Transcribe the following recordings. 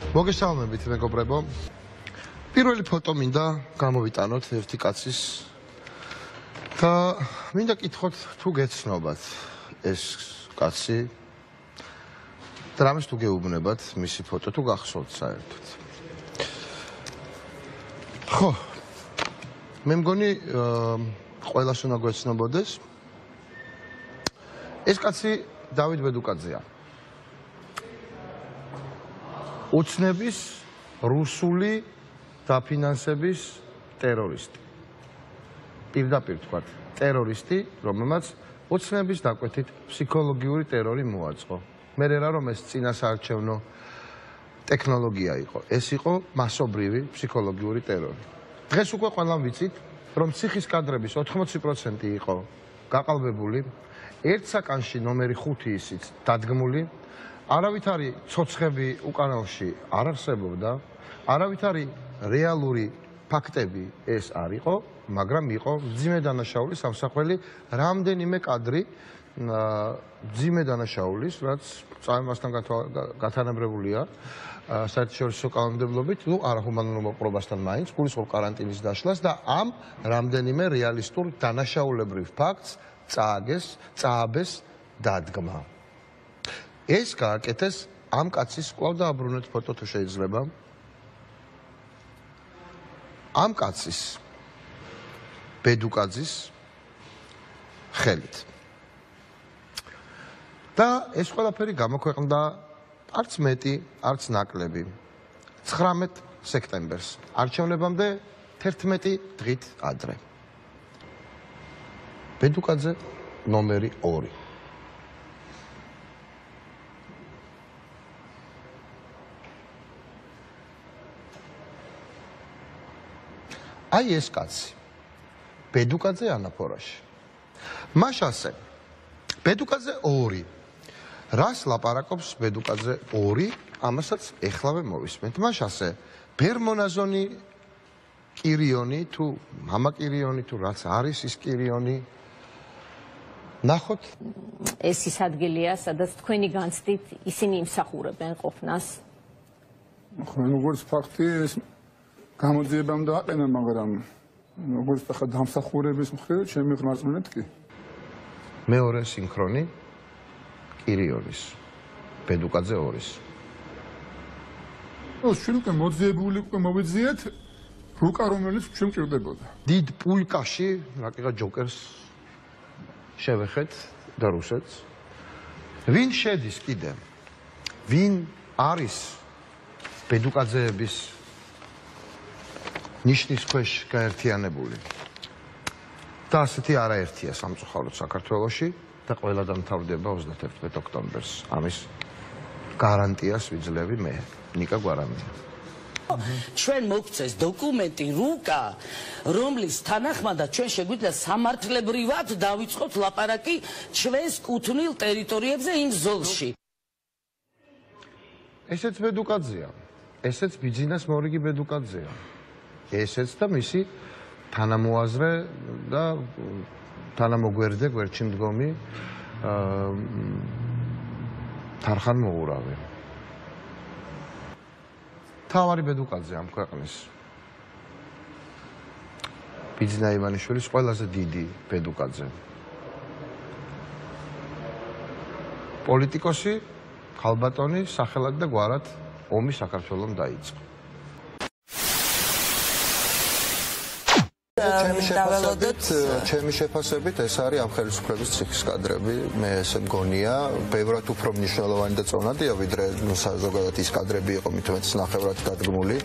მოგესალმებით მეგობრებო. პირველი ფოტო მინდა გამოვიტანოთ ერთი კაცის და მინდა კითხოთ თუ გეცნობათ ეს კაცი და რამეს თუ გეუბნებათ მისი ფოტო თუ გახსოვთ საერთოდ. ხო, მე მგონი ყველას უნდა გვეცნობოდეს. ეს კაცი დავით ბედუკაძეა. უცნების რუსული დაფინანსების ტერორისტი. პირდაპირ თქვათ, ტერორისტი, რომელმაც უცნების დაკვეთით ფსიქოლოგიური ტერორი მოაწყო. მე რა რომ ეს წინასაარჩევნო ტექნოლოგია იყო, ეს იყო მასობრივი ფსიქოლოგიური ტერორი. დღეს უკვე ყველამ ვიცით, რომ ციხის კადრების 80% იყო გაყალბებული, ერთ საკანში ნომერი 5 ისიც დადგმული. არავითარი ცოცხები უკანალში არ არსებობდა, არავითარი რეალური ფაქტები ეს არ იყო, მაგრამ იყო მძიმე დანაშაულის სამსახველი რამდენიმე კადრი მძიმე დანაშაულის, რაც წამებასთან გათანაბრებულია საერთაშორისო კანონმდებლობით, ნუ არახუმანურ მოპყრობასთან მაინც, გულისხმობ კარანტინის დაშლას და ამ რამდენიმე რეალისტურ დანაშაულებრივ ფაქტს წააბეს დადგმა. ეს გააკეთეს ამ კაცის კვლავ დააბრუნეთ ფოტო თუ შეიძლება. ამ კაცის ბედუკაძის ხელით. და ეს ყველაფერი გამოქვეყნდა არც მეტი, არც ნაკლები 19 სექტემბერს, არჩევნებამდე 11 დღით ადრე. ბედუკაძე ნომერი 2. აი ეს კაცი, ბედუკაძე ანაფორაში. მაშასე, ბედუკაძე 2. რას ლაპარაკობს ბედუკაძე 2, ამასაც ეხლავე მოვისმენთ. მაშასე, ბერმონაზონი კირიონი თუ მამა კირიონი თუ რაც არის ის კირიონი, ნახოთ. ეს ის ადგილია, სადაც თქვენი განცდით ისინი იმსახურებენ ყოფნას. როგორც ფაქტი ეს გამოძიებამ დააყენა, მაგრამ როგორც ახლა დამსახურების მხრივ ჩემი ღმერთმენეთ კი. მეორე სინქრონი კირიონის, ბედუკაძე 2-ის. ჩვენ უკვე მოძიებული უკვე მოვიძიეთ რუკა, რომელიც ჩვენ მჭირდებოდა. დიდ პულკაში, რაკიღა ჯოკერს შევეხეთ და რუსეთს. ვინ შედის კიდე? ვინ არის ბედუკაძეების ნიშნის ქვეშ გაერთიანებული? და ასეთი არაერთია სამწუხაროდ საქართველოში და ყველა დამთავრდება 31 ოქტომბერს. ამის გარანტიას ვიძლევი მე, ნიკა გვარამია. ჩვენ მოგწეს დოკუმენტი რუკა, რომლის თანახმადაც ჩვენ შეგვიძლია სამართლებრივად დავიწყოთ ლაპარაკი ჩვენს კუთვნილ ტერიტორიებზე იმ ზოლში. ესეც ბედუკაძეა, ესეც ბიძინას მორიგი ბედუკაძეა. ესეც და მისი თანამოაზრე და თანამოგვერდე გვერდში მდგომი თარხან მოურავი. თავარი ბედუკაძე ამ ქვეყნის ბიძინა ივანიშვილის ყველაზე დიდი ბედუკაძე. პოლიტიკოსი, ქალბატონი, სახელად და გვარად ომი საქართველოს დაიწყო. ჩემი შეფასებით ეს არის ამ ხელისუფლების ციხის კადრები, მე ესე მგონია, ბევრად უფრო მნიშვნელოვანი და წონადია, ვიდრე საზოგადოებრივ ის კადრები იყო მით უმეტეს ნახევრად დადგმული.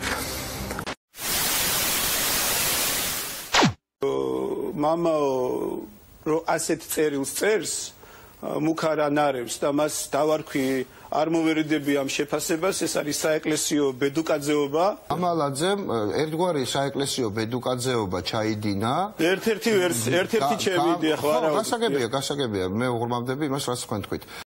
მამაო რომ ასეთ წერილს წერს, მუქარ ანარებს და მას დავარქვი არ მოვერიდებია ამ შეფასებას, ეს არის საეკლესიო ბედუკაძეობა. ამალაძემ ერთგვარი საეკლესიო ბედუკაძეობა ჩაიდინა. ერთ-ერთი შევიდი ახლა რა. გასაგებია, მე უღრმავდები იმას, რაც თქვენ თქვით.